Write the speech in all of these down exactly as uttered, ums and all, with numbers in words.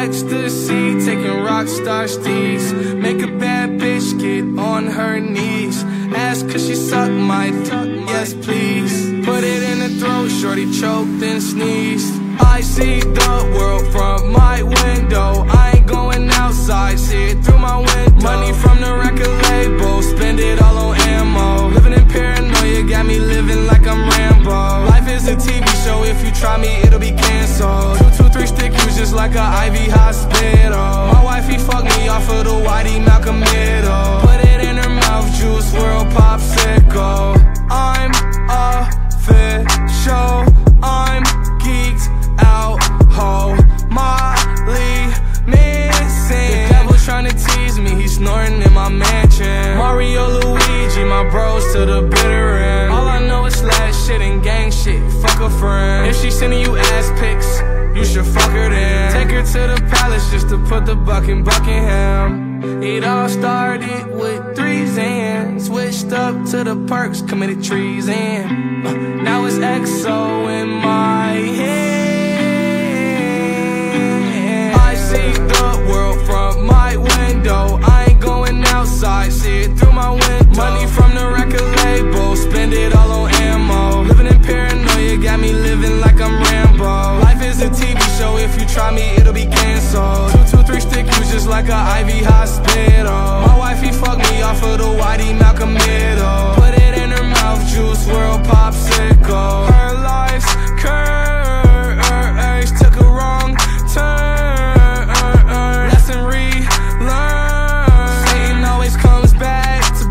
Ecstasy-takin, rockstar steez. Make a bad bitch get on her knees. Ask cause she suck my tongue, yes please. Put it in her throat, shorty choked and sneezed. I see the world from my window. I ain't going outside, see it through my window. Money from the record label, spend it all on ammo. Living in paranoia, got me living like I'm Rambo. Life is a T V show, if you try me, it'll be canceled. Two, two, three stick use just like a I V hospital. My wifey fucked me off of the whitey Malcolm middle. Put it in her mouth, juice world popsicle. I'm official, I'm geeked out, ho, Molly missing. The devil tryna tease me, he's snorting in my mansion. Mario, Luigi, my bros to the bitter end. All I know is slash shit and gang shit, fuck a friend. If she sending you ass pics, you should fuck her then. Take her to the palace just to put the buck in Buckingham. It all started with threes and switched up to the perks, committed treason. uh, Now it's X O in my head. I see the world from my window. I ain't going outside, see it through my window. Money from the record label, spend it all on ammo. Living in paranoia, got me living like I'm Rambo. Life is a T V show, if you try me, it'll be canceled. Two, two, three stick use just like a I V hospital. My wifey fucked me off of the whitey Malcolm middle. Put it in her mouth, juice world popsicle. Her life's cursed, took a wrong turn. Lesson relearned, Satan always comes back to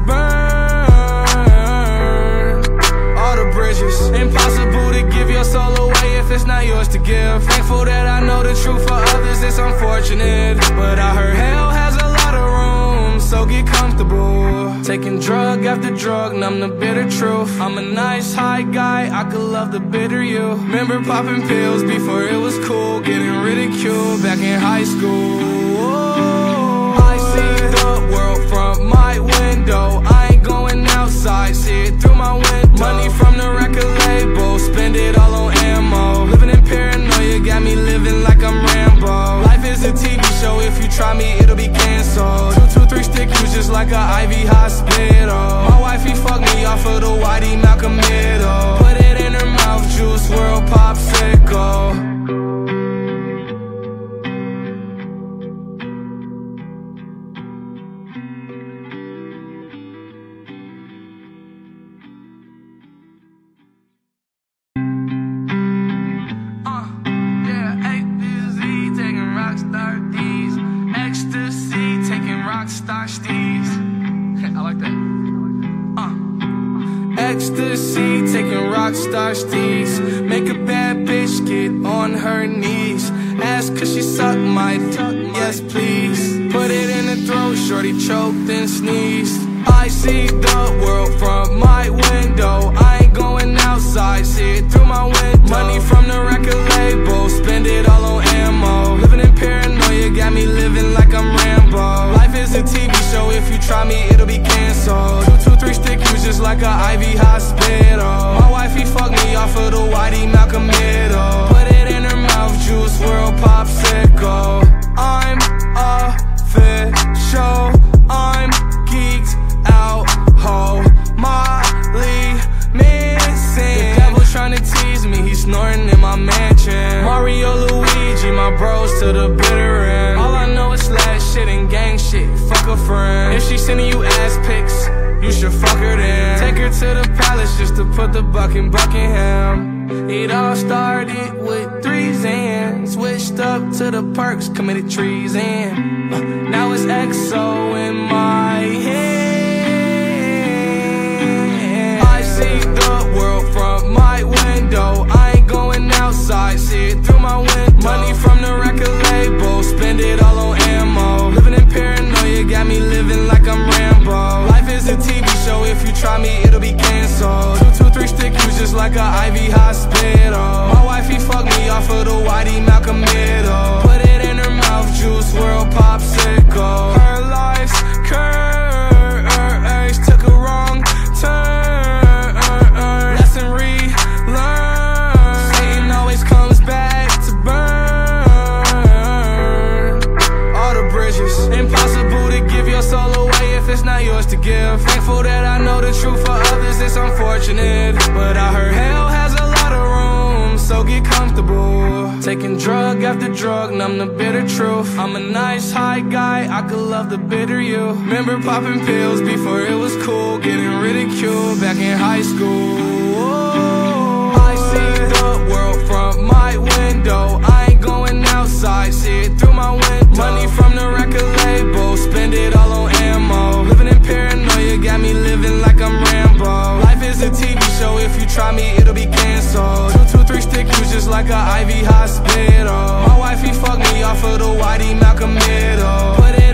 burn. All the bridges, impossible to give your soul away if it's not yours to give. Thankful that I know the truth, for others it's unfortunate. But I heard hell has a lot of room, so get comfortable. Taking drug after drug, numb the bitter truth. I'm a nice high guy, I could love the bitter you. Remember popping pills before it was cool, getting ridiculed back in high school. I see the world from my window. I ain't going outside, see it through my window. Money from the record label, spend it all on ammo. Living in paranoia, got me living like I'm Rambo. Life is a T V show, if you try me, it'll be canceled. Two, two, three stick use just like a I V hospital. My wifey fucked me off of the whitey Malcolm middle. Put it in her mouth, juice world popsicle. Rockstar steez. I like that. Uh. Ecstasy-takin, rockstar steez. Make a bad bitch get on her knees. Ask cause she suck my tongue, yes please. Put it in her throat, shorty choked and sneezed. I see the world from my window. I ain't going outside, see it through my window. Money from the record label, spend it all on ammo. Living in paranoia, got me living like I'm Rambo. Life is a T V show, if you try me, it'll be canceled. Two, two, three stick use just like a I V hospital. My wifey fucked me off of the whitey Malcolm middle. Put it in her mouth, juice world popsicle. I'm official, I'm geeked out, ho, Molly missing. The devil tryna tease me, he's snorting in my mansion. Mario, Luigi, my bros to the bitter end. All I know is slash shit and gang shit, fuck a friend. If she sending you ass pics, you should fuck her then. Take her to the palace just to put the buck in Buckingham. It all started with threes and switched up to the perks, committed treason. uh, Now it's X O in my head. I see the world from my window. I ain't going outside, see it through my window. Money from the record label, spend it all on ammo. Living in paranoia, got me living like I'm Rambo. Life is a T V show, if you try me, it'll be canceled. Two, two, three stick use just like a I V hospital. My wifey fucked me off of the whitey Malcolm middle. Put it in her mouth, juice world popsicle. Her life's cursed, took a wrong turn. Lesson relearned, Satan always comes back to burn. not yours to give. Thankful that I know the truth, for others it's unfortunate. But I heard hell has a lot of room, so get comfortable. Taking drug after drug, numb the bitter truth. I'm a nice high guy, I could love the bitter you. Remember popping pills before it was cool, getting ridiculed back in high school. Oh, I see the world from my window. I ain't going outside, see it through my window. Money from the record label, spend it all on ammo. Living in paranoia, got me living like I'm Rambo. Life is a T V show, if you try me, it'll be canceled. Two, two, three stick you just like a I V hospital. My wifey fucked me off of the whitey Malcolm middle. Put it